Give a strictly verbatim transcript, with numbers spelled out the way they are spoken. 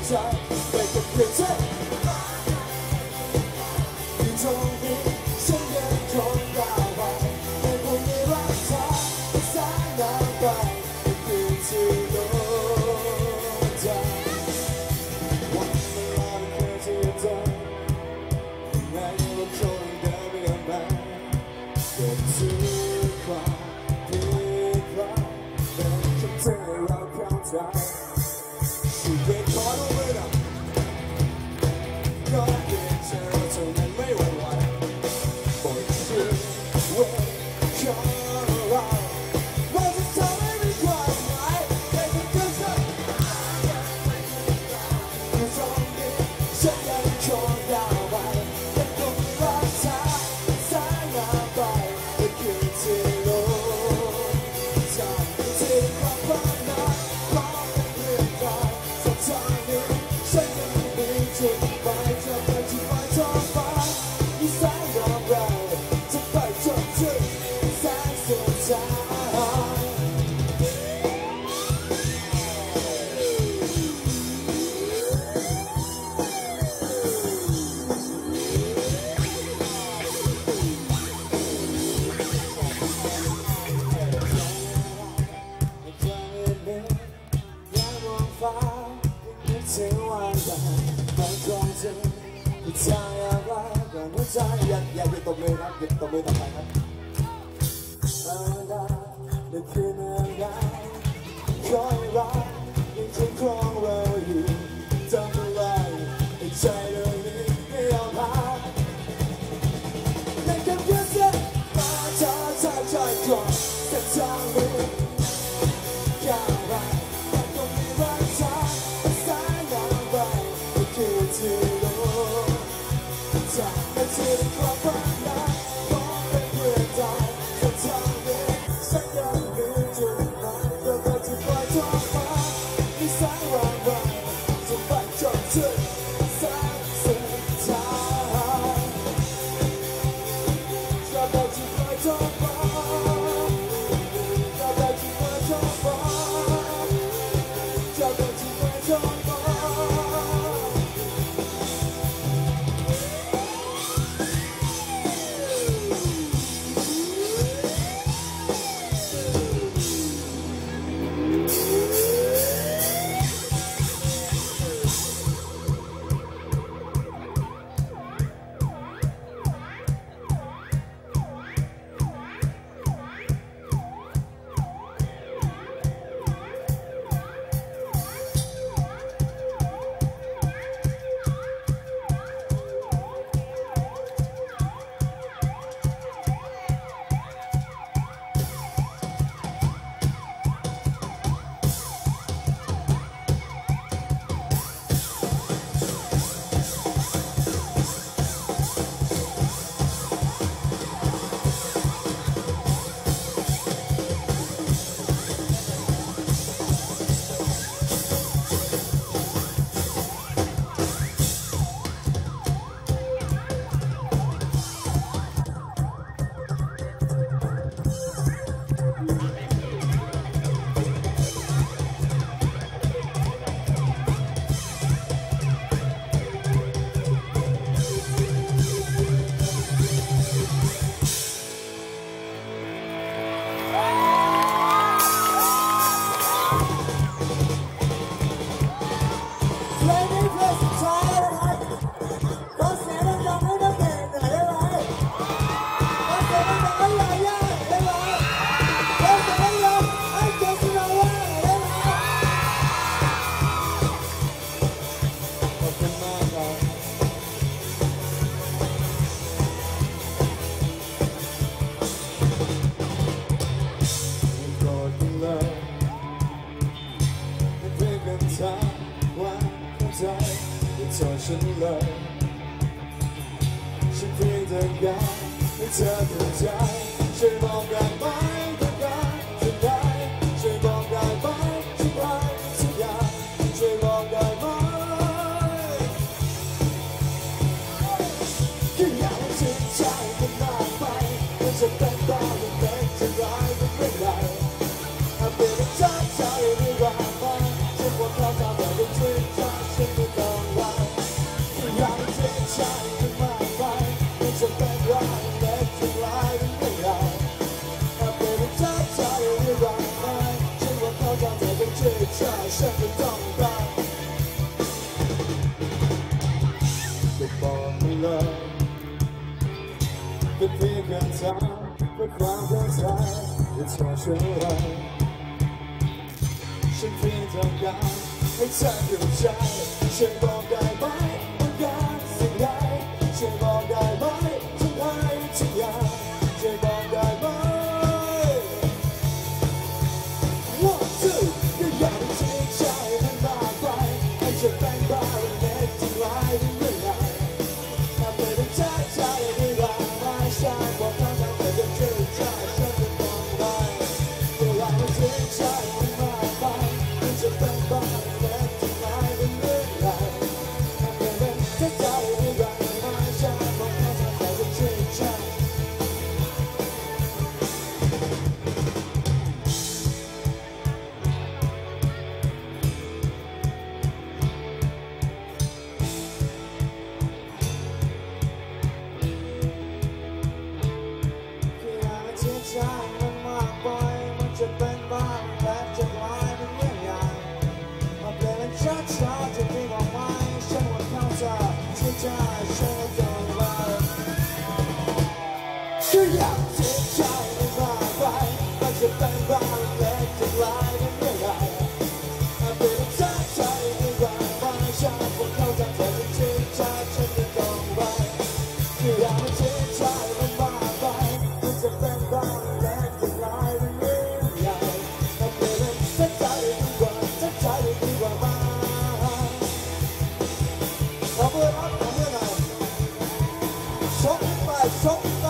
ใจไม่เก็บเพียงเท่อยู่ตรงนี้ฉันยังคงก้าวไปไม่คงมีรักเธอสายน้ำไปไม่คืนที่โดนใจวันเวลาไม่เคยที่จะแม้ว่าคงเดินไม่กลับมาเก็บทุกความผิดพลาดเป็นคำเตือนเราเข้าใจชีวิตขอรู้ไว้นะก็เพียงเธอเท่านั้นไม่หวั่นไหวบนชีวิตของเราเราจะทำให้มีความหมายให้กับเธอสักอยู่ตรงนี้ฉันยังคงก้าวไปยังคงรักเธอสายน้ำไปไม่คืนที่โลกจากที่ความฝันนั้นขอเป็นเรื่องราวสักทางนี้ฉันยังมีจุดหมายจะไปที่ปลายท้องฟ้าที่แสนรอบเราจะไปจนถึงแสนสุดท้ายฟ้าไม่ถึงวันแต่มันคงจะมีทางอะไรก็ไม่ใจอยากอยากหยุดตบมือครับหยุดตบมือต่อไปครับอะไรในคืนนั้นคอยรักยังคงครองเราอยู่ทำอะไรให้ใจเรานี้ไม่ยอมพักในคำพูดเสียมาจากใจใจก่อนแต่ทางนี้ก้าวไปจากไปที่ความฝันนั้นขอเป็นเพื่อนใจสักทางนี้ฉันยังมีจุดหมายจะไปที่ปลายท้องฟ้ามีแสงวางวางจะไปจนถึงแสงสุดท้ายจะไปที่ปลายท้องฟ้าจะไปที่ปลายท้องฟ้าจะไปที่ปลายท้องฟ้าโทษฉันเลยฉันเพียงแต่อยากให้เธอเข้าใจช่วยบอกได้ไหมต้องการจะได้ช่วยบอกได้ไหมฉันรักสัญญาช่วยบอกได้ไหมแค่อยากให้ฉันใจมันมากไปมันจะเป็นตาหรือเป็นจะร้ายก็ไม่ได้หากเป็นใจใจไม่รักมันฉันว่าเขาทำแบบเป็นจริงใจฉันเป็นเพียงการทำเพื่อความเข้าใจและทอช่วยเราฉันเพียงต้องการให้เธอเข้าใจฉันบอกได้ไหมต้องการสิ่งใดฉันบอกได้ไหมทุกให้ทุกอย่างฉันบอกได้ไหม One two ก็อยากให้ทิ้งใจมันมากไปให้ฉันเป็นบ้าเล็กที่ร้ายเมื่อไรทำให้ต้องใช้ใจในรักไม่ใช่บอกทั้งนั้นแต่จะเชื่อใจฉันจะต้องไปก็อยากให้ทิ้งใจมันมากไปให้ฉันเป็นบ้าเล็กที่ร้ายเมื่อไรทำให้ต้องใช้ใจในรักไม่ใช่บอกทั้งนั้นแต่จะเชื่อใจใจมันมากไปมันจะเป็นบ้าและจะกลายเป็นเรื่องใหญ่มาเปลี่ยนช้าช้าจะดีกว่าไหมฉันว่าเข้าใจเชื่อใจฉันจะรักก็อยากเชื่อใจมันมากไปมันจะเป็นบ้าและจะกลายเป็นเรื่องใหญ่มาเปลี่ยนช้าช้าจะดีกว่าไหมฉันว่าเข้าใจแต่จะเชื่อใจฉันจะต้องรักก็อยากเชื่อใจมันมากไปมันจะเป็นบ้าชกไปชกไป